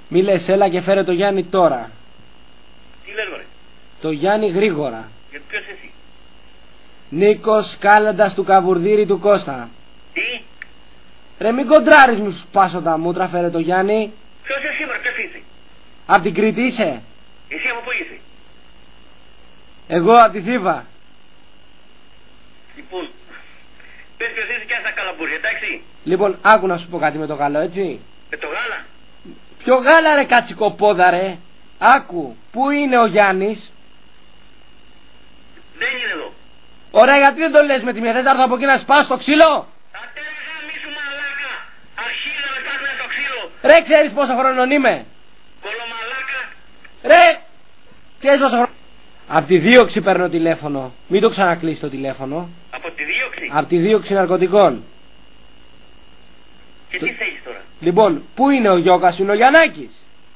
Μη λες, έλα και φέρε το Γιάννη τώρα. Τι λες μωρέ? Το Γιάννη γρήγορα. Γιατί ποιος εσύ? Νίκος Κάλαντας του Καβουρδίρη του Κώστα. Τι? Ρε μην κοντράρεις, μου σπάσω τα μούτρα, φέρε το Γιάννη. Ποιος εσύ μωρέ, ποιος είσαι? Απ' την Κρήτη είσαι? Εσύ από πού είσαι? Εγώ απ' τη Θήβα. Λοιπόν, πες ποιος είσαι και αν θα καλαμπούρει, εντάξει? Λοιπόν, άκου να σου πω κάτι με το γάλο, έτσι. Με το γάλα? Ποιο γάλα ρε κατσικοπόδα ρε? Άκου, πού είναι ο Γιάννης? Δεν είναι εδώ. Ωραία, γιατί δεν το λες με τη μια, θες να έρθω από εκεί να σπάσω το ξύλο? Άτε ρε γαμίσου μαλάκα. Αρχίδα με πας το ξύλο. Ρε, ξέρεις πόσο χρονών είμαι? Κολομαλάκα. Ρε, ξέρεις πόσο χρονών? Απ' τη δίωξη παίρνω τηλέφωνο. Μην το ξανακλείσει το τηλέφωνο. Από τη δίωξη? Απ' τη δίωξη ναρκωτικών. Και τι θέλεις τώρα? Λοιπόν, πού είναι ο Γιώκας, είναι ο Γιαννάκης?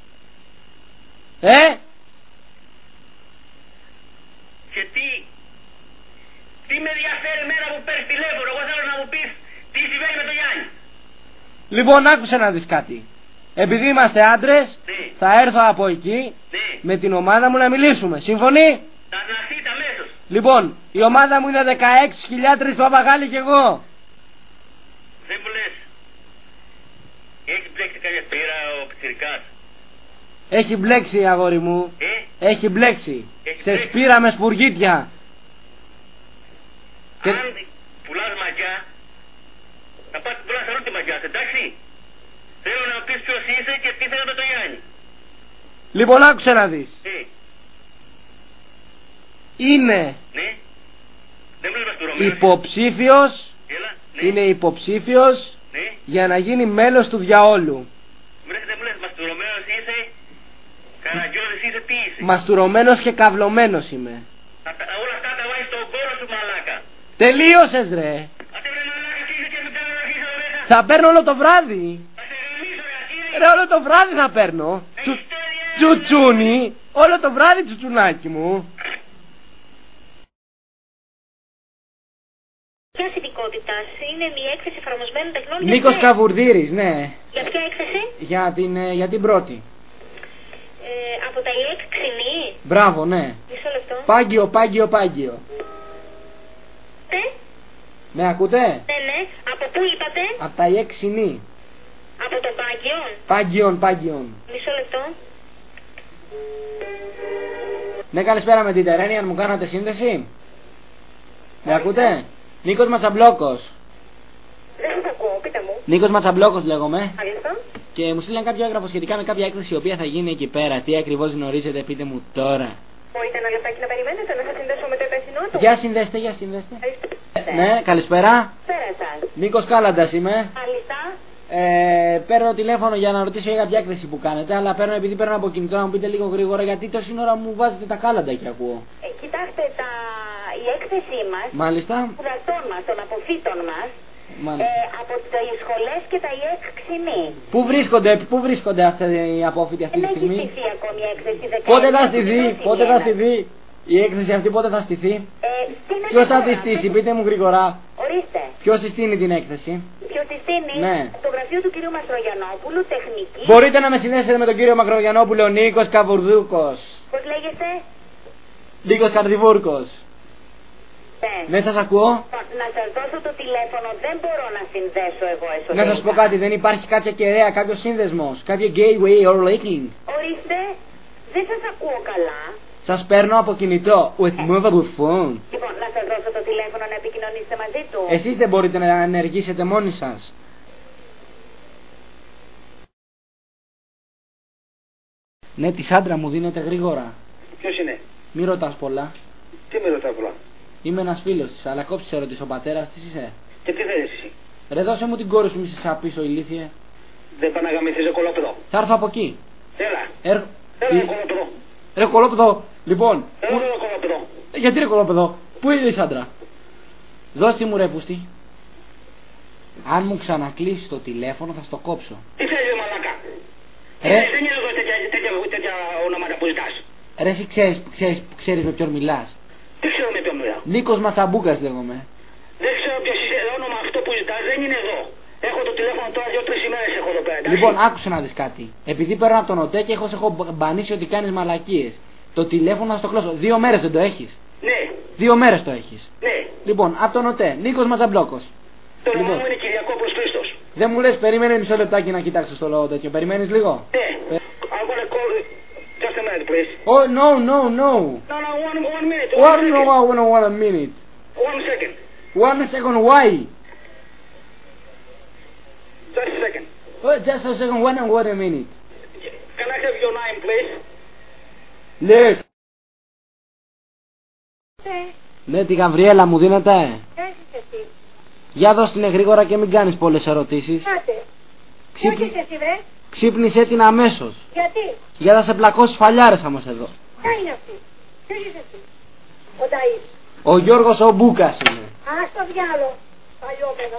Και τι με ενδιαφέρει μέρα που παίρνεις τηλέφωνο? Εγώ θέλω να μου πεις τι συμβαίνει με τον Γιάννη. Λοιπόν, άκουσε να δεις κάτι. Επειδή είμαστε άντρες, Ναι. θα έρθω από εκεί Ναι. με την ομάδα μου να μιλήσουμε. Συμφωνεί? Θα αναστείτε αμέσως. Λοιπόν, η ομάδα μου είναι 16.000 παπαγάλοι κι εγώ. Δεν μου λες. Έχει μπλέξει κάποια πύρα ο πιτσιρικάς? Έχει μπλέξει, αγόρι μου. Έχει μπλέξει. Έχει Σε μπλέξει. σπήρα με σπουργίτια. Και... Αν πουλάς μαγιά, θα πας πουλάς αλλού τη μαγιά, εντάξει? Θέλω να πεις ποιος είσαι και τι θέλει με τον Γιάννη. Λοιπόν, άκουσε να δεις. Ναι. Είναι Δεν μου λες μαστουρωμένος. υποψήφιος. Έλα. Ναι. Είναι υποψήφιος Ναι. για να γίνει μέλος του διαόλου. Δεν μου λες μαστουρωμένος είσαι. Καραγκιόζης είσαι, τι είσαι? Μαστουρωμένος και καυλωμένος είμαι. Όλα αυτά τα βάζεις στον κόρο σου μαλάκα. Τελείωσες ρε. Άτε βρε μαλάκα και είσαι και μην κάνω να αρχίσω εδώ μέσα. Θα παίρνω όλο το βράδυ. Θα σε γαμίσω ρε αρχίδα. Ρε, όλο το βράδυ θα παίρνω. Τσουτσούνι. Όλο το βράδυ, τσουτσουνάκι μου. Ποια ειδικότητας είναι μια έκθεση εφαρμοσμένων τεχνών? Νίκος Καβουρδίρης, ναι. Για ποια έκθεση? Για την πρώτη. Από τα ΙΕΚ Ξινή. Μπράβο, ναι. Μισό λεπτό. Πάγκιο. Ναι, Με ακούτε? ναι. Από πού είπατε? Από τα ΙΕΚ Ξινή. Από τον Πάγκιον. Πάγκιον. Μισό λεπτό. Ναι, καλησπέρα με την Τερένη, αν μου κάνατε σύνδεση. Με ακούτε? Νίκος Ματσαμπλόκος. Δεν σας ακούω, πείτε μου. Νίκος Ματσαμπλόκος λέγομαι. Μάλιστα. Και μου στείλαν κάποιο έγγραφο σχετικά με κάποια έκθεση η οποία θα γίνει εκεί πέρα. Τι ακριβώς γνωρίζετε, πείτε μου τώρα. Μπορείτε ένα λεπτάκι να περιμένετε, να σας συνδέσω με το υπεύθυνό του? Για συνδέστε. Ναι, καλησπέρα. Πέρα σας. Νίκος Κάλαντας είμαι. Μάλιστα. Παίρνω τηλέφωνο για να ρωτήσω για κάποια έκθεση που κάνετε, αλλά επειδή παίρνω από κινητό να μου πείτε λίγο γρήγορα, γιατί τόση ώρα μου βάζετε τα κάλαντα και ακούω. Κοιτάξτε, η έκθεσή μας, Μάλιστα. των σπουδαστών μας, των αποφύτων μας, από τις σχολές και τα ΙΕΚ Ξινή. Πού βρίσκονται αυτοί οι απόφοιτοι αυτή τη στιγμή? Δεν έχει στηθεί ακόμη η έκθεση. Πότε θα στηθεί η έκθεση αυτή, πότε θα στηθεί? Ποιος θα τη στήσει, πείτε μου γρήγορα. Ορίστε. Ποιος συστήνει την έκθεση? Ποιος τη στείνει? Ναι. Το γραφείο του κυρίου Μαστρογιαννόπουλου, τεχνική. Μπορείτε να με συνδέσετε με τον κύριο Μακρογιαννόπουλο? Νίκος Καβουρδούκος. Πώς λέγεστε? Νίκος Καρδιβούρκος. Ναι, σας ακούω. Να σας δώσω το τηλέφωνο, δεν μπορώ να συνδέσω εγώ εσωτερικά. Να σας πω κάτι, δεν υπάρχει κάποια κεραία, κάποιος σύνδεσμος, κάποιο gateway or linking? Ορίστε, δεν σας ακούω καλά. Σας παίρνω από κινητό, with movable phone. Λοιπόν, να σας δώσω το τηλέφωνο να επικοινωνήσετε μαζί του. Εσείς δεν μπορείτε να ενεργήσετε μόνοι σας? Ναι, τη άντρα μου δίνετε γρήγορα. Ποιος είναι? Μη ρωτάς πολλά. Τι με ρωτάς πολλά? Είμαι ένας φίλος της, αλλά κόψεις ερωτήσεις, ο πατέρας της είσαι? Και τι θέλεις εσύ? Ρε, δώσε μου την κόρη σου, μη σε σαπίσω ηλίθιε. Δεν πάνε να γαμηθείς κολόπεδο. Θα έρθω από εκεί. Έλα. Έλα κολόπεδο. Ρε κολόπεδο, λοιπόν. Έλα κολόπεδο. Γιατί ρε κολόπεδο, πού είναι η Σάντρα? Δώσ' μου ρε πούστη. Αν μου ξανακλείσεις το τηλέφωνο θα στο κόψω. Τι θέλει μαλάκα? Δεν είναι εδώ τέτοια ονόματα που ζητάς. Ρε, εσύ ξέρεις με ποιον μιλάς? Τι ξέρω με ποιον μιλάω? Νίκος Ματσαμπούκας λέγομαι. Δεν ξέρω ποιος είσαι, όνομα αυτό που ζητάς δεν είναι εδώ. Έχω το τηλέφωνο τώρα 2-3 ημέρες έχω εδώ πέρα. Λοιπόν, άκουσε να δεις κάτι. Επειδή παίρνω από τον ΟΤΕ και έχω μπανίσει ότι κάνεις μαλακίες. Το τηλέφωνο θα στο κλώσω. 2 μέρες δεν το έχεις? Ναι. 2 μέρες το έχεις. Ναι. Λοιπόν, από τον ΟΤΕ, Νίκος Ματζαμπλόκος. Το όνομα μου είναι Κυριακόπουλος Χρήστος. Δεν μου λες, περίμενε μισό λεπτάκι να κοιτάξω στο λόγο τέτοιο. Περιμένεις λίγο? Ναι. I'm gonna call you. Just a minute, please. Oh, no. No, one minute. One minute. 1 second. 1 second, why? Just a second. Oh, just a second, one a minute. Can I have your name, please? Λες. Ναι, τη Γαβριέλα μου δίνετε. Για δώσ' την γρήγορα και μην κάνεις πολλές ερωτήσεις. Ξύπνησε την αμέσως. Γιατί? Για να σε πλακώσει φαλιάρες άμα σε δω. Ποια είναι αυτή? Ποιος είσαι εσύ? Ο Ταΐς. Ο Γιώργος ο Μπούκας είναι. Ας το διάλο. Παλιόπαιδα.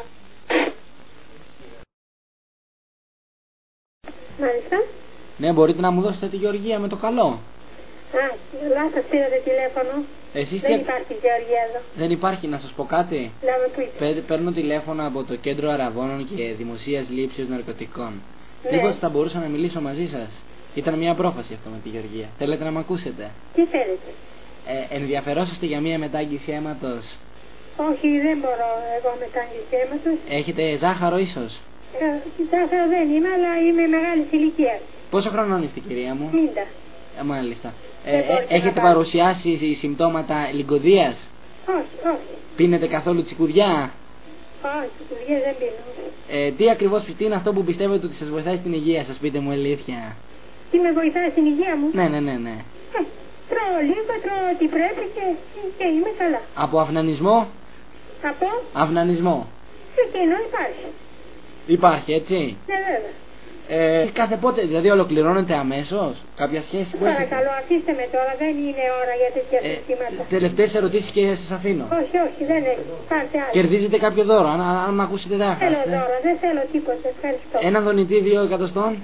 Μάλιστα. Ναι, μπορείτε να μου δώσετε τη Γεωργία με το καλό. Α, λάθος πήρατε τηλέφωνο. Εσείς Δεν υπάρχει Γεωργία εδώ. Δεν υπάρχει, να σας πω κάτι. Λέμε που είστε. Παίρνω τηλέφωνο από το Κέντρο Αραβώνων και Δημοσίας Λήψεως Ναρκωτικών. Ναι. Μήπως θα μπορούσα να μιλήσω μαζί σας? Ήταν μια πρόφαση αυτό με τη Γεωργία. Θέλετε να με ακούσετε? Τι θέλετε? Ενδιαφερόσαστε για μια μετάγγιση αίματος? Όχι, δεν μπορώ εγώ μετάγγιση αίματος. Έχετε ζάχαρο ίσως? Ζάχαρο δεν είμαι, αλλά είμαι μεγάλης ηλικίας. Πόσο χρονών είστε, κυρία μου? 50. Μάλιστα. μπορείτε Έχετε να παρουσιάσει συμπτώματα λιγκωδίας? Όχι. Πίνετε καθόλου τσικουδιά? Όχι, τσικουδιά δεν πίνω. Τι ακριβώς είναι αυτό που πιστεύετε ότι σας βοηθάει στην υγεία σας? Πείτε μου αλήθεια. Τι με βοηθάει στην υγεία μου? Ναι. Τρώω λίγο, τρώω ό,τι πρέπει και είμαι καλά. Από αυνανισμό? Από? Αυνανισμό. Εκείνο υπάρχει. Υπάρχει, έτσι? Ναι, βέβαια. Κάθε πότε, δηλαδή ολοκληρώνεται αμέσως κάποια σχέση που έχετε? Παρακαλώ, αφήστε με τώρα, δεν είναι ώρα για τέτοια συστήματα. Τελευταίες ερωτήσεις και σας αφήνω. Όχι, δεν έχει. Πάρτε άλλο. Κερδίζετε κάποιο δώρο, αν με ακούσετε δεν θα Θέλω χάσετε. δώρο, δεν θέλω τίποτα, ευχαριστώ. Ένα δονητή 2 εκατοστών.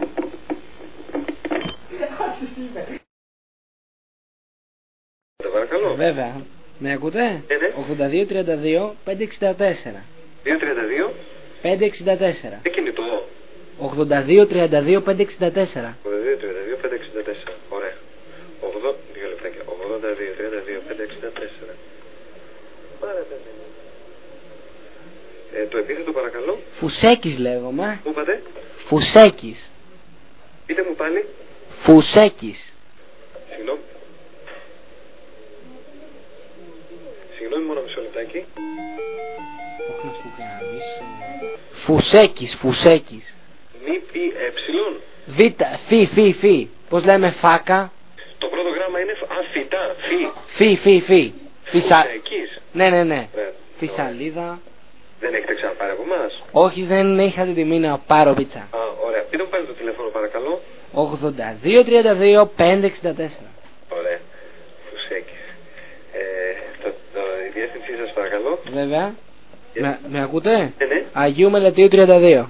Παρακαλώ. Βέβαια. Με ακούτε? Ναι. 82-32 564. 2-32. 564. Τι κινητό? 82-32 564. 82-32-564. Ωραία. 2 λεπτάκια. 82-32-564. Το επίθετο παρακαλώ. Φουσέκης λέγομαι. Πού είπατε? Φουσέκης. Πείτε μου πάλι. Φουσέκης. Συγγνώμη. Συγγνώμη, μόνο μισό λεπτάκι. Φουσέκης. Μη πει Φι. Πώς λέμε φάκα? Το πρώτο γράμμα είναι φυτά. Φι. Φουσέκης. Ναι. Φυσαλίδα. Δεν έχετε ξαναπάρει από εμάς? Όχι, δεν είχα την τιμή να πάρω πίτσα. Α, ωραία. Πείτε μου πάλι το τηλέφωνο παρακαλώ. 82-32 564. Ωραία. Φουσέκης. Η διεύθυνσή σας παρακαλώ. Βέβαια. Με ακούτε? Ναι. Αγίου Μελετίου 32.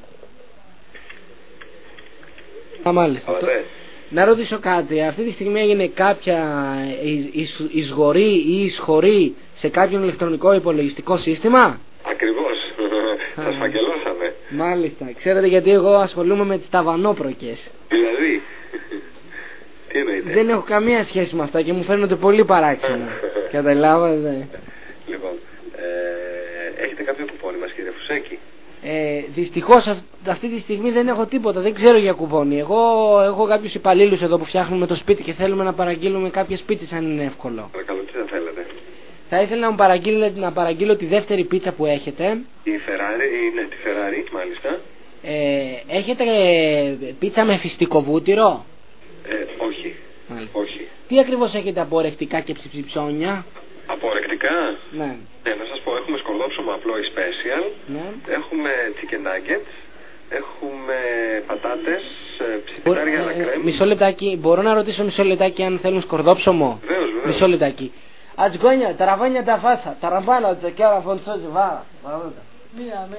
Μάλιστα. Να ρωτήσω κάτι. Αυτή τη στιγμή έγινε κάποια εισγορή ή εισχωρή σε κάποιον ηλεκτρονικό υπολογιστικό σύστημα? Ακριβώς. Σας φακελώσαμε. Μάλιστα. Ξέρετε γιατί εγώ ασχολούμαι με τις ταβανόπροκες. Δηλαδή. Τι εννοείται? Δεν έχω καμία σχέση με αυτά και μου φαίνονται πολύ παράξενα. Καταλάβατε? Λοιπόν, έχετε κάποιο κουπόνι μας κύριε Φουσέκη? Δυστυχώς αυτή τη στιγμή δεν έχω τίποτα, δεν ξέρω για κουπόνι. Εγώ έχω κάποιους υπαλλήλους εδώ που φτιάχνουμε το σπίτι και θέλουμε να παραγγείλουμε κάποιες πίτσες αν είναι εύκολο. Παρακαλώ, τι θα θέλετε? Θα ήθελα να παραγγείλω τη δεύτερη πίτσα που έχετε. Τη Ferrari, ναι, τη Ferrari, μάλιστα. Έχετε πίτσα με φυστικό βούτυρο? Όχι. Μάλιστα. Όχι. Τι ακριβώς έχετε από ορεκτικά και ψιψιψόνια? Από ορεκτικά? Ναι. Ναι, να σας πω, έχουμε σκορδόψωμα απλό ή special. Ναι. Έχουμε chicken nuggets. Έχουμε πατάτες, ψητάρια αλλά κρέμ. Μισό λεπτάκι, μπορώ να ρωτήσω μισό λεπτάκι αν θέλουν σκορδόψωμο? Βεβαίως. Μισό λεπτάκι. Ατζγκόνια, ταραβάνια τα φάσα, ταραμπάλα, τζεκέρα, φωντσόζι, βάρα. Μία.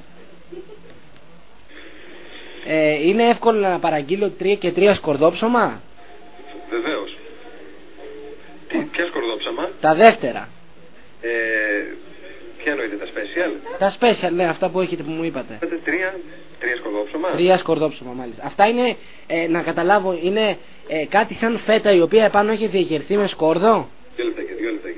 Είναι εύκολο να παραγγείλω 3 και 3 σκορδόψωμα? Βεβαίως. Ποια σκορδόψαμα? Τα δεύτερα. Ποια εννοείται, τα special? Τα special, ναι, αυτά που έχετε που μου είπατε. Τρία σκορδόψωμα. Τρία σκορδόψωμα, μάλιστα. Αυτά είναι, να καταλάβω, είναι κάτι σαν φέτα η οποία επάνω έχει διαγερθεί με σκόρδο. Δύο λεπτάκια.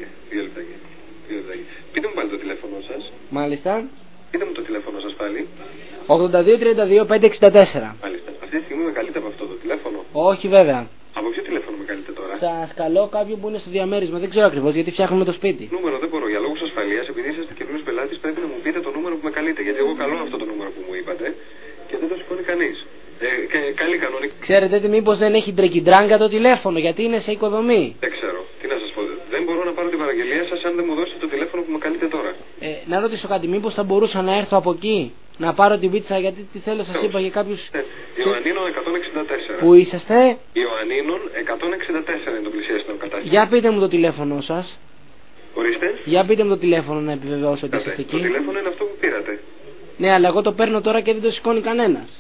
Πείτε μου πάλι το τηλέφωνο σας. Μάλιστα. Πείτε μου το τηλέφωνο σας πάλι. 82-32-564. Μάλιστα. Αυτή τη στιγμή με καλείτε από αυτό το τηλέφωνο? Όχι βέβαια. Από ποιο τηλέφωνο με καλείτε τώρα? Σας καλώ κάποιον που είναι στο διαμέρισμα. Δεν ξέρω ακριβώς γιατί φτιάχνουμε το σπίτι. Νούμερο δεν μπορώ. Για λόγους ασφαλείας, επειδή είσαστε καινούριος πελάτης, πρέπει να μου πείτε το νούμερο που με καλείτε. Γιατί εγώ καλώ αυτό το νούμερο που μου είπατε και δεν το σηκώνει κανείς. Και καλή κανονική. Ξέρετε μήπως δεν έχει τρεκιντράγκα το τηλέφωνο, γιατί είναι σε οικοδομή. Δεν ξέρω. Τι να σας πω. Δεν μπορώ να πάρω την παραγγελία σας αν δεν μου δώσετε το τηλέφωνο που με καλείτε τώρα. Να ρωτήσω κάτι, μήπως θα μπορούσα να έρθω από εκεί να πάρω την πίτσα, γιατί τι θέλω, σας είπα για κάποιους. Ιωαννίνων 164. Πού είσαστε? Ιωαννίνων 164 είναι το πλησιέστερο κατάστημα. Για πείτε μου το τηλέφωνο σας. Ορίστε. Για πείτε μου το τηλέφωνο να επιβεβαιώσω ότι είσαστε εκεί. Το τηλέφωνο είναι αυτό που πήρατε. Ναι, αλλά εγώ το παίρνω τώρα και δεν το σηκώνει κανένας.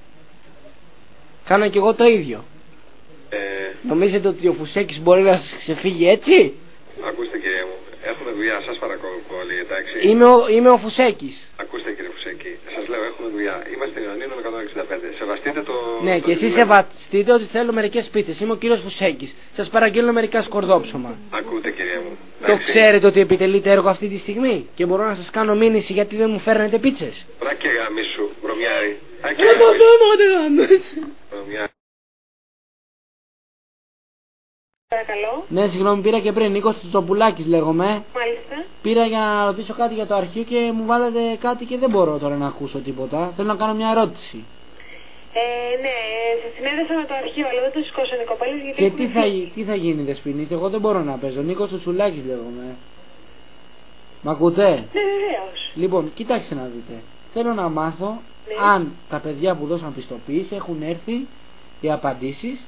Κάνω κι εγώ το ίδιο. Νομίζετε ότι ο Φουσέκης μπορεί να σας ξεφύγει έτσι? Ακούστε κύριε μου, έχουμε δουλειά, σας παρακαλώ πολύ, εντάξει. Είμαι ο Φουσέκης. Ακούστε κύριε Φουσέκη, σας λέω έχουμε δουλειά. Είμαστε Ιωαννίνων 165. Σεβαστείτε το. Ναι, και εσείς σεβαστείτε ότι θέλω μερικές πίτσες. Είμαι ο κύριος Φουσέκης. Σας παραγγέλνω μερικά σκορδόψωμα. Ακούτε κύριε μου. Το ξέρετε ότι επιτελείτε έργο αυτή τη στιγμή και μπορώ να σας κάνω μήνυση γιατί δεν μου φέρνετε πίτσες? Ράκε γαμίσου, βρωμιάρη. Παρακαλώ. Ναι, συγγνώμη, πήρα και πριν. Νίκος Τσοπουλάκης λέγομαι. Μάλιστα. Πήρα για να ρωτήσω κάτι για το αρχείο και μου βάλετε κάτι και δεν μπορώ τώρα να ακούσω τίποτα. Θέλω να κάνω μια ερώτηση. Ναι, σε συνέδεσα με το αρχείο, αλλά δεν το σηκώσαν οι κοπέλες γιατί. Και τι θα γίνει, Δεσποινής? Εγώ δεν μπορώ να παίζω. Νίκος Τσοπουλάκης λέγομαι. Μ' ακούτε? Ναι, βεβαίως. Λοιπόν, κοιτάξτε να δείτε. Θέλω να μάθω αν τα παιδιά που δώσαν πιστοποίηση έχουν έρθει οι απαντήσεις.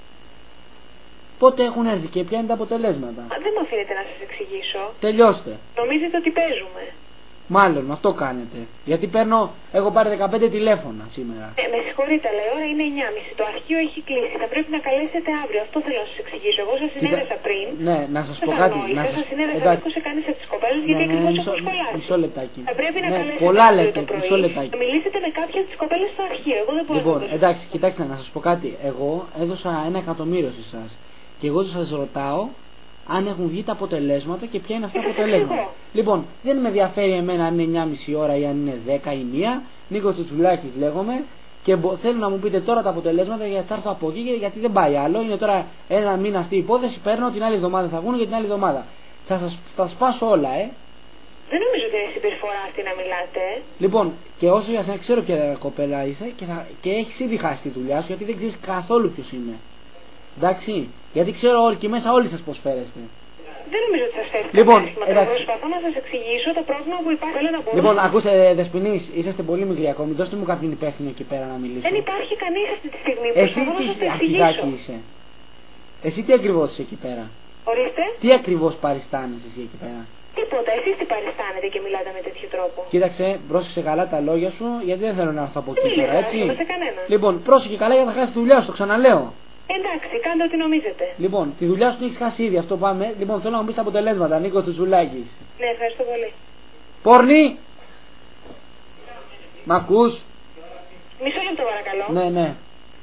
Πότε έχουν έρθει και ποια είναι τα αποτελέσματα? Δεν μου αφήνετε να σας εξηγήσω. Τελειώστε. Νομίζετε ότι παίζουμε? Μάλλον αυτό κάνετε. Γιατί έχω πάρει 15 τηλέφωνα σήμερα. Με συγχωρείτε, αλλά η ώρα είναι 9.30. Το αρχείο έχει κλείσει. Θα πρέπει να καλέσετε αύριο. Αυτό θέλω να σας εξηγήσω. Εγώ σας συνέδεσα πριν. Ναι, να σας πω κάτι. Δεν σας συνέδεσα, δεν ακούσε κανείς από τις κοπέλες γιατί ακριβώς έχω σχολάσει. Μισό λεπτάκι. Θα πρέπει να καλέσετε πολλά αύριο λέτε, το πρωί. μισό λεπτάκι. Να μιλήσετε με κάποια από τις κοπέλες στο αρχείο. Εγώ δεν μπορώ Λοιπόν, να το εντάξει, κοιτάξτε να σας πω κάτι. Εγώ έδωσα 1.000.000 σε εσάς. Και εγώ σας ρωτάω αν έχουν βγει τα αποτελέσματα και ποια είναι αυτά τα αποτελέσματα. Λοιπόν, δεν με ενδιαφέρει εμένα αν είναι 9.30 ώρα ή αν είναι 10 ή 1. Νίκος Τσουλάκης λέγομαι και θέλω να μου πείτε τώρα τα αποτελέσματα γιατί θα έρθω από εκεί γιατί δεν πάει άλλο. Είναι τώρα ένα μήνα αυτή η υπόθεση. Παίρνω την άλλη εβδομάδα θα βγουν και την άλλη εβδομάδα. Θα σας σπάσω όλα, Δεν νομίζω ότι είναι συμπεριφορά αυτή να μιλάτε. Λοιπόν, και όσο για σένα ξέρω ποια κοπέλα είσαι και έχεις ήδη χάσει τη δουλειά σου γιατί δεν ξέρεις καθόλου ποιος είμαι. Εντάξει, γιατί ξέρω όλοι και μέσα όλοι σας πώς φέρεστε. Δεν νομίζω ότι σας φέρετε. Λοιπόν, προσπαθώ να σας εξηγήσω το πρόβλημα που υπάρχει. Λοιπόν, ακούστε Δεσποινής, είσαστε πολύ μικροί ακόμη. Δώστε μου κάποιον υπεύθυνο εκεί πέρα να μιλήσω. Δεν υπάρχει κανείς αυτή τη στιγμή. Εσύ τι αρχιδάκι είσαι? Εσύ τι ακριβώς είσαι εκεί πέρα? Ορίστε. Τι ακριβώς παριστάνεσαι εσύ εκεί πέρα? Τίποτα, εσείς τι παριστάνετε και μιλάτε με τέτοιο τρόπο? Κοίταξε, πρόσεξε καλά τα λόγια σου γιατί δεν θέλω να έρθω από εκεί τώρα, έτσι. Δεν Λοιπόν, πρόσεξε καλά για να χάσει τη δουλειά σου, το ξαναλέω. Εντάξει, κάντε ό,τι νομίζετε. Λοιπόν, τη δουλειά σου την έχεις χάσει ήδη, αυτό πάμε. Λοιπόν, θέλω να μου πεις τα αποτελέσματα, Νίκος Τσουλάκης. Ναι, ευχαριστώ πολύ. Πόρνη! Μ' ακούς? Μισό λεπτό παρακαλώ. Ναι.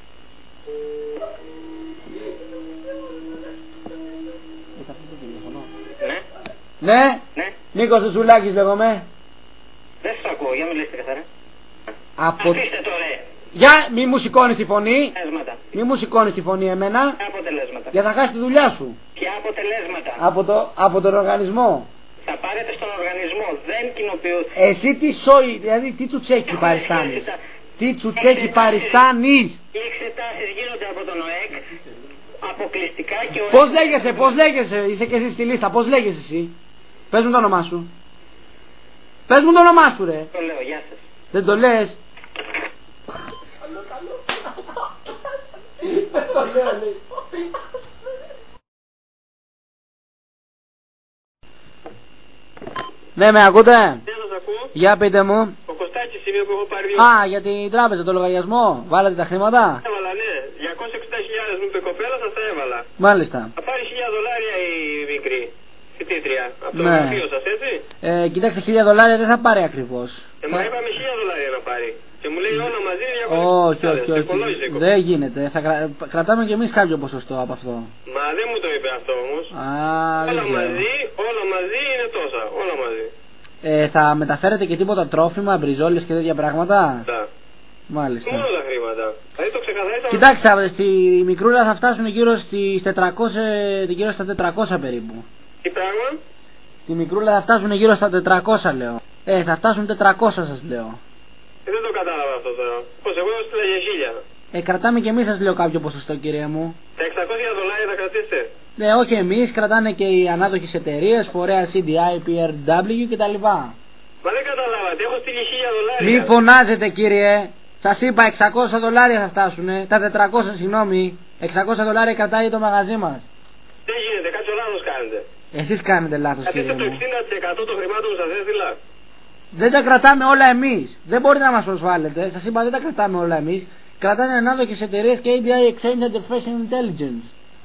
Ναι. Νίκος Τσουλάκης λέγομαι. Δεν σας ακούω, για μιλήστε καθαρά. Αφήστε το ρε. Για μη μου σηκώνεις τη φωνή. Μη μου σηκώνεις τη φωνή εμένα. Ποια αποτελέσματα? Για θα χάσεις τη δουλειά σου. Ποια αποτελέσματα? Από τον οργανισμό. Θα πάρετε στον οργανισμό, δεν κοινοποιώ. Εσύ τι σόι, δηλαδή τι τσουτσέκι παριστάνεις? Τι τσουτσέκι παριστάνεις? Οι εξετάσεις γίνονται από τον ΟΕΚ αποκλειστικά και ο... Πώς λέγεσαι, είσαι και εσύ στη λίστα, πώς λέγεσαι εσύ? Πες μου το όνομά σου. Πες μου το όνομά σου ρε. Το λέω, γεια σας. Δεν το λες? Ναι, με ακούτε? Δεν σας ακούω. Για πείτε μου. Ο Κωστάκης είναι που έχω πάρει. Α, για την τράπεζα, το λογαριασμό. Βάλατε τα χρήματα? Έβαλα, ναι. 260.000 μου είπε κοπέλα, σας τα έβαλα. Μάλιστα. Θα πάρει $1.000 η μικρή. φοιτήτρια από το Ναι. γραφείο σας, έτσι. Κοιτάξτε, $1,000 δεν θα πάρει ακριβώς. Μα είπαμε $1,000 να πάρει. Και μου λέει όλα μαζί Όχι, όχι, όχι. Δεν γίνεται. Θα κρατάμε κι εμείς κάποιο ποσοστό από αυτό. Μα δεν μου το είπε αυτό όμως. Δεν ξέρω. Όλα μαζί είναι τόσα. Όλα μαζί. Θα μεταφέρετε και τίποτα τρόφιμα, μπριζόλες και τέτοια πράγματα? Τα. Μάλιστα. Μόνο τα χρήματα. Δηλαδή το ξεκαθαρίσαμε. Κοιτάξτε, στη μικρούλα θα φτάσουν γύρω στις 400, γύρω στα 400 περίπου. Τι πράγμα? Στη μικρούλα θα φτάσουν γύρω στα 400 λέω. Θα φτάσουν 400 σας λέω. Δεν το κατάλαβα αυτό τώρα. Πως εγώ έστειλα για 1.000. Κρατάμε και εμείς σας λέω κάποιο ποσοστό κύριε μου. Τα $600 θα κρατήσετε? Ναι, όχι εμείς, κρατάνε και οι ανάδοχες εταιρείες, φορέα CDI, PRW κτλ. Μα δεν καταλάβατε, έχω στείλει $1.000. Μη φωνάζετε κύριε. Σας είπα $600 θα φτάσουνε. Τα 400 συγγνώμη. $600 κρατάει το μαγαζί μας. Δεν γίνεται, κάποιο λάθος κάνετε. Εσείς κάνετε λάθος κύριε Κρατήστε το μου. 60% των χρημάτων που σας έστειλα. Δεν τα κρατάμε όλα εμείς. Δεν μπορείτε να μας προσβάλλετε. Σας είπα δεν τα κρατάμε όλα εμείς. Κρατάνε ανάδοχες εταιρείες και ADI Exchange Artificial Intelligence.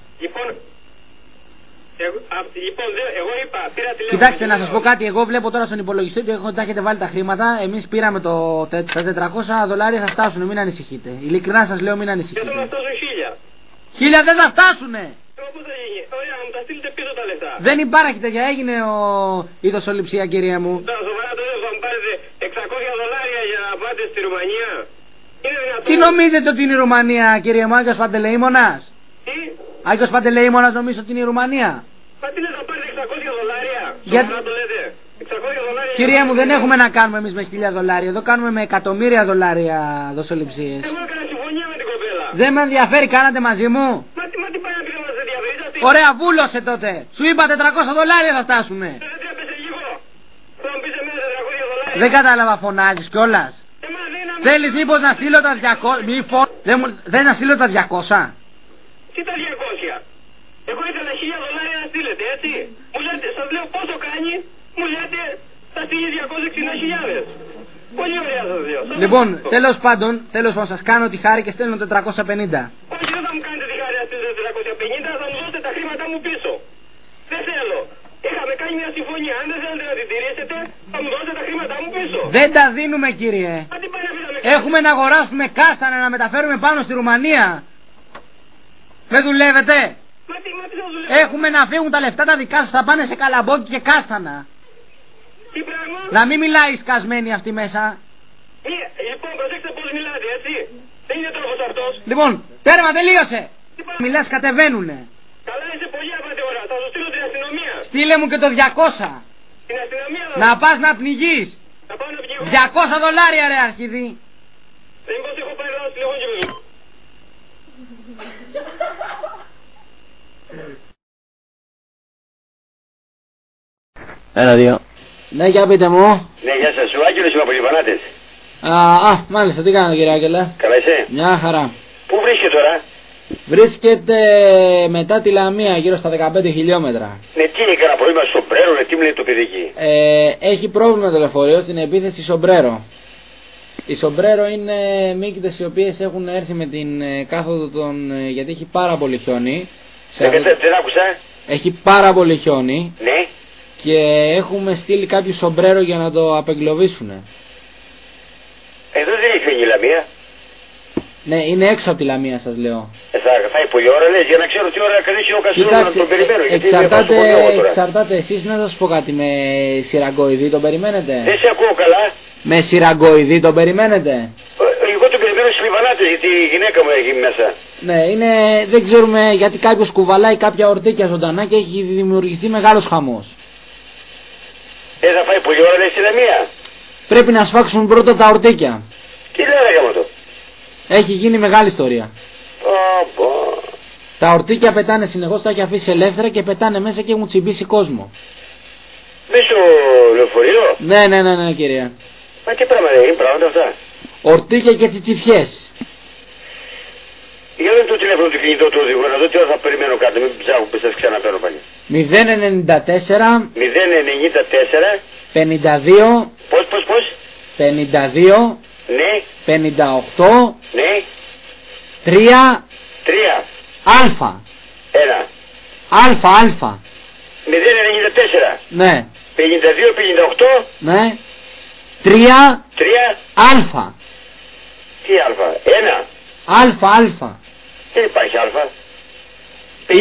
Λοιπόν, εγώ είπα, πήρα τηλέφωνο. Κοιτάξτε να σας πω κάτι. Εγώ βλέπω τώρα στον υπολογιστή ότι τα έχετε βάλει τα χρήματα. Εμείς πήραμε τα $400 θα φτάσουν. Μην ανησυχείτε. Ειλικρινά σας λέω μην Και ανησυχείτε. θέλω να φτάσω 1.000. 1.000 δεν θα φτάσουνε. Πώς θα γίνει? Ωραία, μου τα στείλετε πίσω τα λεφτά. Δεν υπάρχει τέτοια. Έγινε η δοσοληψία κυρία μου. Τώρα σοβαρά το λέω, θα μου πάρετε $600 για να πάτε στη Ρουμανία. Είναι δυνατόν? Τι νομίζετε ότι είναι η Ρουμανία κύριε μου? Άγιος Παντελεήμονας? Τι? Άγιος Παντελεήμονας νομίζετε ότι είναι η Ρουμανία? Μα τι λες να πάρετε $600? Για- Σοβαρά το λέτε? $600? Κυρία μου δεν έχουμε να κάνουμε εμείς με $1.000. Εδώ κάνουμε με εκατομμύρια δολάρια δοσοληψίες. Εγώ έκανα συμφωνία με την κοπέλα. Δεν με ενδιαφέρει, κάνατε μαζί μου. Μα τι πάει να πει να μας ενδιαφέρει? Ωραία, βούλωσε τότε. Σου είπα $400 θα φτάσουνε. Δεν τρέπεσαι λίγο. Θα μου πεις εμένα $400? Δεν κατάλαβα, φωνάζεις κιόλας. Θέλεις μήπως να στείλω τα 200? Δεν να στείλω τα 200? Τι τα 200? Εγώ ήθελα $1.000 να στείλετε, έτσι. Μου λέτε, σας λέω πόσο κάνει, μου λέτε θα στείλει 260.000. Πολύ ωραία σας λέω. Λοιπόν, τέλος πάντων, σας κάνω τη χάρη και στέλνω 450. Όχι, δεν θα μου κάνετε τη χάρη να στείλετε 450, θα μου δώσετε τα χρήματά μου πίσω. Δεν θέλω. Είχαμε κάνει μια συμφωνία. Αν δεν θέλετε να την τηρήσετε, θα μου δώσετε τα χρήματά μου πίσω. Δεν τα δίνουμε κύριε. Μα τι πάει να πει να με Έχουμε να αγοράσουμε κάστανα να μεταφέρουμε πάνω στη Ρουμανία. Δεν δουλεύετε. Μα τι θα δουλεύω? Έχουμε να φύγουν τα λεφτά τα δικά σας, θα πάνε σε καλαμπόκι και κάστανα. Τι πράγμα? Να μην μιλάει σκασμένη αυτή μέσα. Λοιπόν, προσέξτε πώς μιλάτε, έτσι. Δεν είναι τρόπος αυτός. Λοιπόν, τέρμα τελείωσε. Τι πάει? Μιλάς κατεβαίνουνε. Καλά είσαι πολύ απατεωρά. Θα σου στείλω την αστυνομία. Στείλε μου και το 200. Την αστυνομία θα Να πας να πνιγείς. να πάω να πηγαίνω. $200 ρε αρχιδί. Δεν πως έχω πάρει ένα τηλέφωνο και με. Ένα, δύο. Ναι, για πείτε μου. Ναι, γεια σας. Ο Άγγελος είμαι από Λιβανάτες. Μάλιστα, τι κάνετε κύριε Άγγελε? Καλά είσαι? Μια χαρά. Πού βρίσκεται τώρα? Βρίσκεται μετά τη Λαμία, γύρω στα 15 χιλιόμετρα. Ναι, τι είναι κανένα πρόβλημα στο Σομπρέρο, ναι, τι μου λέει το παιδί εκεί? Έχει πρόβλημα το λεωφορείο στην επίθεση Σομπρέρο. Η Σομπρέρο είναι μύκητες οι οποίες έχουν έρθει με την κάθοδο των... γιατί έχει πάρα πολύ χιόνι. Δεν άκουσα. Έχει πάρα πολύ χιόνι. Ναι. Και έχουμε στείλει κάποιο Σομπρέρο για να το απεγκλωβίσουνε. Εδώ δεν έχει η Λαμία. Ναι, είναι έξω από τη Λαμία σας λέω. Θα φάει πολλή ώρα λες, για να ξέρω τι ώρα κανείς είναι ο Καστρώνος να τον περιμένω. Εξαρτάται εσείς να σας πω κάτι, με σιραγκοειδή τον περιμένετε? Δεν σε ακούω καλά. Με σιραγκοειδή τον περιμένετε? Εγώ τον περιμένω στις Λιβανάτες γιατί η γυναίκα μου έχει μέσα. Ναι, δεν ξέρουμε γιατί κάποιος κουβαλάει κάποια ορτίκια ζωντανά και έχει δημιουργηθεί μεγάλος χαμός. Θα φάει πολλή ώρα λες στη Λαμία. Πρέπει να σφάξουν πρώτα τα ορτίκια. Τι λέει γάμο το? Έχει γίνει μεγάλη ιστορία. Τα ορτίκια πετάνε συνεχώς, τα έχει αφήσει ελεύθερα και πετάνε μέσα και έχουν τσιμπήσει κόσμο. Μέσα στο λεωφορείο? Ναι κύριε. Μα τι πράγματα είναι πράγματα αυτά? Ορτίκια και τσιτσιφιές. Για δεν το τηλέφωνο του κινητό του οδηγού, να δω τι ώρα θα περιμένω κάτω, μην ψάχνω που σας ξαναπαίρνω πάλι. 094 52 Πώς? 52 Ναι. 58 Ναι. 3 3. Αλφα. Ένα. Αλφα. 094. Ναι. 52-58. Ναι. 3. 3. Αλφα. Τι αλφα? 1. Αλφα. Δεν υπάρχει αλφα. 52-58-31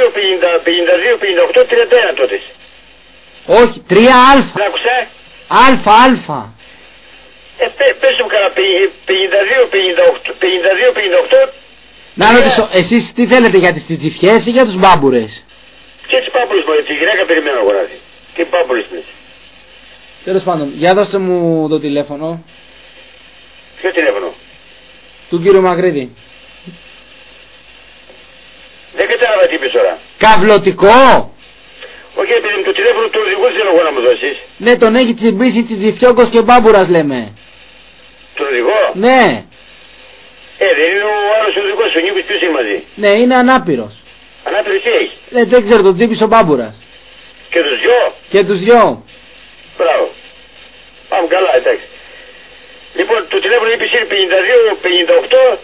τότε. Όχι, 3 αλφα. Δεν άκουσα. Αλφα. Πες μου καλά 52-58. Να ρωτήσω, εσείς τι θέλετε, για τις τσιφιές ή για τους μπάμπουρες? Και τις πάμπουλες μου, τη γυναίκα περιμένω αγοράζει. Τι πάμπουλες μου. Τέλος πάντων, για δώστε μου το τηλέφωνο. Ποιο τηλέφωνο? Του κύριου Μαγρίδη. Δεν κατάλαβα τι είπες τώρα. Καυλωτικό. Όχι, επειδή με το τηλέφωνο του οδηγού θέλω εγώ να μου δώσεις. Ναι, τον έχει τσιμπήσει τσιφιόκος και μπάμπουρας λέμε. Τον οδηγό? Ναι. Δεν είναι ο άλλος οδηγός, ο Νίκος, ποιος είναι μαζί? Ναι, είναι ανάπηρος. Ανάπηρος τι έχει? Δεν ξέρω, τον τσίπησε ο μπάμπουρας. Και τους δυο? Και τους δυο. Μπράβο. Πάμε καλά, εντάξει. Λοιπόν, το τηλέφωνο είπες είναι 52-58.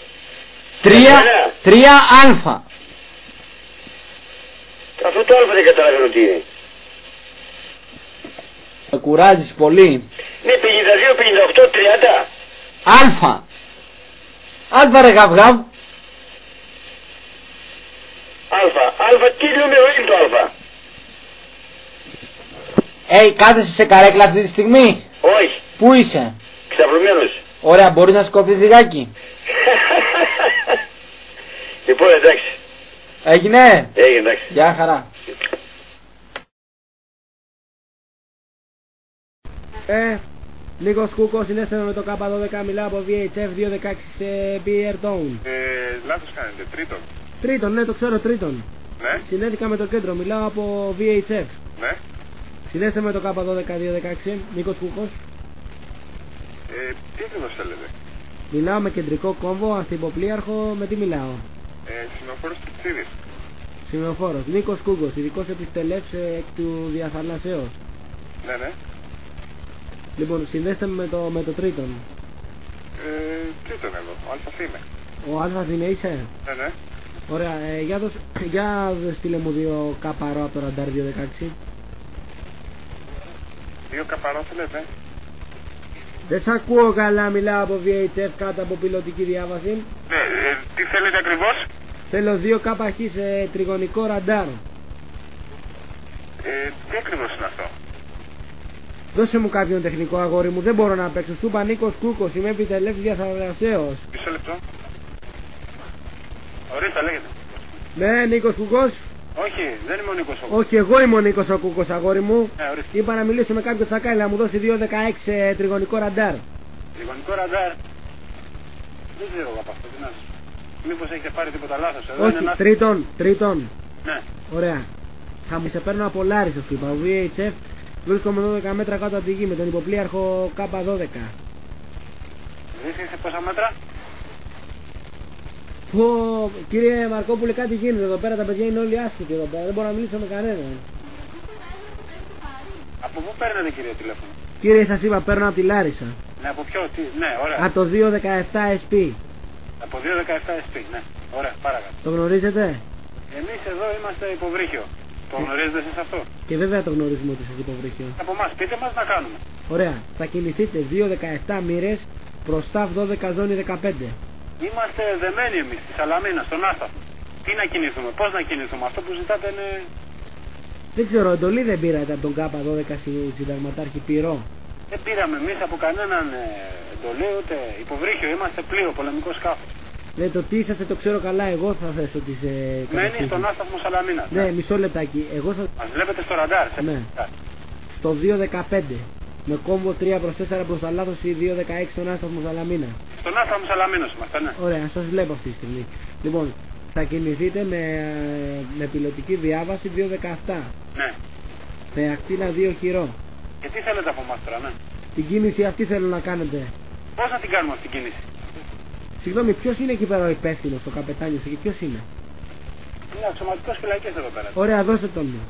3 αλφα. Αυτό το αλφα δεν καταλαβαίνω τι είναι. Με κουράζεις πολύ. Ναι, 52-58-30. Αλφα. Αλφα ρε γαυγάβ. Αλφα, τι νούμερο είναι το αλφα? Κάθεσαι σε καρέκλα αυτή τη στιγμή? Όχι. Πού είσαι? Ξαπλωμένος. Ωραία, μπορείς να σηκωθείς λιγάκι? Λοιπόν, εντάξει. Έγινε? Έγινε, εντάξει. Γεια χαρά. Νίκος Κούκος, συνέστημα με το K12, μιλάω από VHF 216 σε Beer Town. Λάθος κάνετε, Τρίτον, ναι, το ξέρω, τρίτον. Ναι. Συνέθηκα με το κέντρο, μιλάω από VHF. Ναι. Συνέστημα με το K12 216, Νίκος Κούκος. Τι ακριβώς θέλετε? Μιλάω με κεντρικό κόμβο, ανθυποπλοίαρχο, με τι μιλάω? Σημεοφόρος Κιτσίδης. Σημεοφόρος, Νίκος Κούκος, ειδικός επιστελεύς εκ του Διαφθαλασσέως. Ναι. Λοιπόν, συνδέστε με το τρίτον. Τρίτον εγώ, ο Αλφας είμαι. Ο Αλφας είναι είσαι? Ναι. Ωραία, για στείλε μου 2 καπαρό από το ραντάρ 216. 2 καπαρό θέλετε? Δεν σ' ακούω καλά, μιλάω από VHF κάτω από πιλωτική διάβαση. Ναι, τι θέλετε ακριβώς? Θέλω 2 καπαχή σε τριγωνικό ραντάρ. Τι ακριβώς είναι αυτό? Δώσε μου κάποιον τεχνικό, αγόρι μου, δεν μπορώ να παίξω. Σου είπα Νίκος Κούκος, είμαι επιτελεύς Διαφθαλασσέως. Μισό λεπτό. Ορίστε, λέγεται. Ναι, Νίκος Κούκος. Όχι, δεν είμαι ο Νίκος ο Κούκος. Όχι, εγώ είμαι ο Νίκος ο Κούκος, αγόρι μου. Ναι, ορίστε. Είπα να μιλήσω με κάποιον τσακάλι να μου δώσει 216 σε τριγωνικό ραντάρ. Τριγωνικό ραντάρ. Δεν ξέρω εγώ από αυτό, τι να σας. Μήπως έχετε πάρει τίποτα λάθος εδώ? Όχι, τρίτον. Ναι. Ωραία. Θα μου σε παίρνω από Λάρισα, σου είπα. Ο VHF βρίσκομαι 12 μέτρα κάτω από τη γη με τον υποπλοίαρχο K12. Βρίσκεσαι πόσα μέτρα? Κύριε Μαρκόπουλε, κάτι γίνεται εδώ πέρα. Τα παιδιά είναι όλοι άσχετοι εδώ πέρα. Δεν μπορώ να μιλήσω με κανέναν. Από πού παίρνετε, κύριε, τηλέφωνο? Κύριε, σας είπα, παίρνω από τη Λάρισα. Ναι, από ποιο, ναι, ωραία. Από το 217 SP. Από 217 SP, ναι. Ωραία, παρακαλώ. Το γνωρίζετε? Εμείς εδώ είμαστε υποβρύχιο. Το γνωρίζετε εσείς αυτό? Και βέβαια το γνωρίζουμε ότι είστε υποβρύχιο. Από εμάς, πείτε μας να κάνουμε. Ωραία, θα κινηθείτε 217 μοίρες προς ΤΑΦ 12 ζώνη 15. Είμαστε δεμένοι εμείς στη Σαλαμίνα, στον Άσταφο. Τι να κινηθούμε, πώς να κινηθούμε, αυτό που ζητάτε είναι... Δεν ξέρω, εντολή δεν πήρατε από τον K12 συνταγματάρχη Πυρό? Δεν πήραμε εμείς από κανέναν εντολή, ούτε υποβρύχιο, είμαστε πλοίο, πολεμικό σκάφος. Ναι, το τι είσαστε το ξέρω καλά, εγώ θα θέσω τις... Μένει στον Άσταφο Σαλαμίνα. Ναι, μισό λεπτάκι, εγώ σας... Μας βλέπετε στο ραντάρ, ναι. Στο 215. Με κόμβο 3 προς 4 προς τα λάθος ή 216 στον Άσταφο Σαλαμίνα. Στον Άσταφο Σαλαμίνος είμαστε, ναι. Ωραία, σας βλέπω αυτή τη στιγμή. Λοιπόν, θα κινηθείτε με πιλωτική διάβαση 217. Ναι. Με ακτίνα 2 χειρό. Και τι θέλετε από εμάς τώρα, ναι? Την κίνηση αυτή θέλω να κάνετε. Πώς να την κάνουμε αυτή την κίνηση? Συγγνώμη, ποιος είναι εκεί πέρα ο υπεύθυνος, ο καπετάνιος εκεί, ποιος είναι? Είναι αξιωματικός φυλακής εδώ πέρα. Ωραία, δώστε τον μου.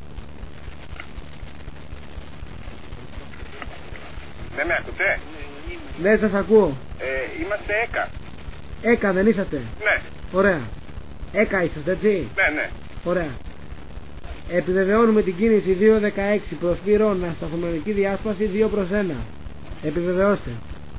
Δεν με ακούτε? Ναι, σας ακούω. Είμαστε ΕΚΑ. ΕΚΑ δεν είσαστε? Ναι. Ωραία. ΕΚΑ είσαστε, έτσι? Ναι, ναι. Ωραία. Επιβεβαιώνουμε την κίνηση 216 προς Πυρώνα, σταθμολογική διάσπαση 2/1. Επιβεβαιώστε.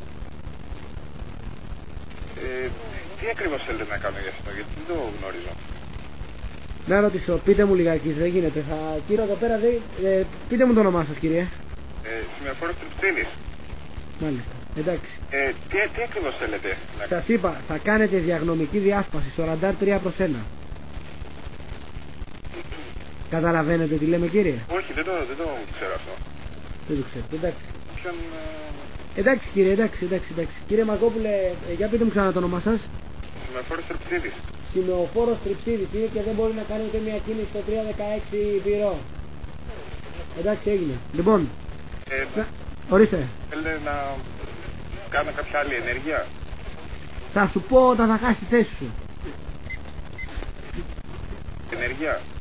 Τι ακριβώς θέλετε να κάνω γι' αυτό, γιατί δεν το γνωρίζω. Να ρωτήσω, πείτε μου λιγάκι, δεν γίνεται. Κύριε εδώ πέρα, πείτε μου το όνομά σας, κύριε. Σημεοφόρος Τριψίδης. Μάλιστα, εντάξει. Τι ακριβώς θέλετε να κάνω. Σας είπα, θα κάνετε διαγνωμική διάσπαση στο ραντάρ 3/1. Καταλαβαίνετε τι λέμε, κύριε? Όχι, δεν το ξέρω αυτό. Δεν το ξέρετε, εντάξει. Ποιον... Εντάξει κύριε, εντάξει. Κύριε Μαγκόπουλε, για πείτε μου ξανά το όνομά σας. Σημεοφόρος Τριψίδης. Σημεοφόρος Τριψίδης είναι και δεν μπορεί να κάνει ούτε μια κίνηση στο 316 Πυρό. Εντάξει, έγινε. Λοιπόν, ορίστε. Θέλετε να κάνω κάποια άλλη ενέργεια. Θα σου πω όταν θα χάσει τη θέση σου. Ενέργεια.